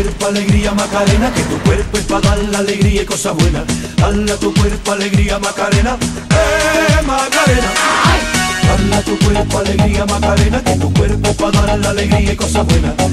cuerpo alegría Macarena, que tu cuerpo es para dar la alegría y cosas buenas. Dale a tu cuerpo alegría Macarena, Macarena. Dale a tu cuerpo alegría Macarena, que tu cuerpo es para dar la alegría y cosas buenas.